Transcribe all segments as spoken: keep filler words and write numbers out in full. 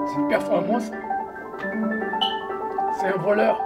C'est une performance. C'est un voleur.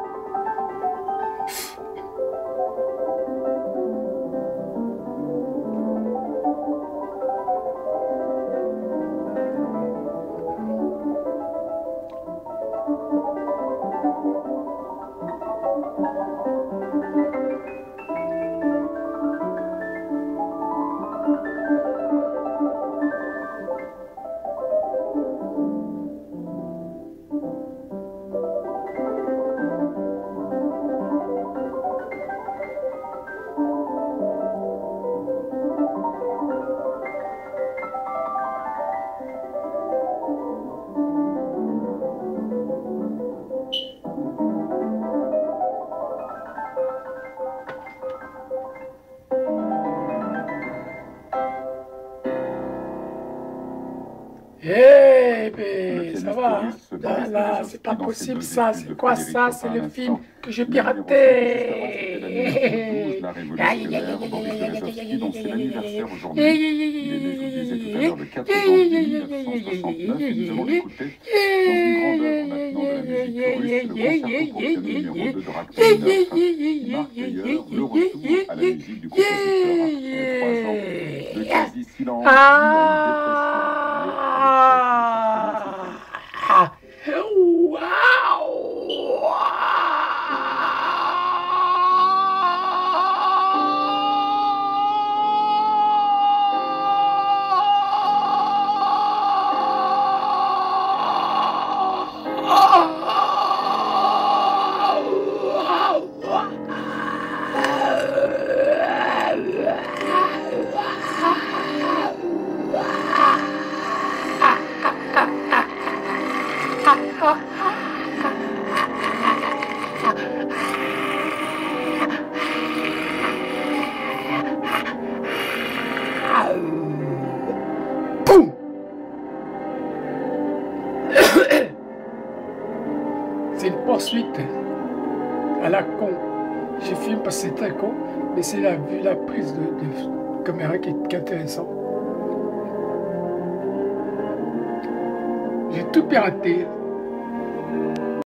Eh ben, ça va, hein? Là, là, c'est pas possible ça, c'est quoi ça? C'est le film que j'ai piraté. Aïe, aïe, aïe, aïe, aïe, aïe, aïe, aïe, aïe, aïe, aïe, Ah! Boum! C'est une poursuite à la con. J'ai filmé parce que c'est très con, mais c'est la vue, la prise de, de caméra qui est, qui est intéressante. J'ai tout piraté.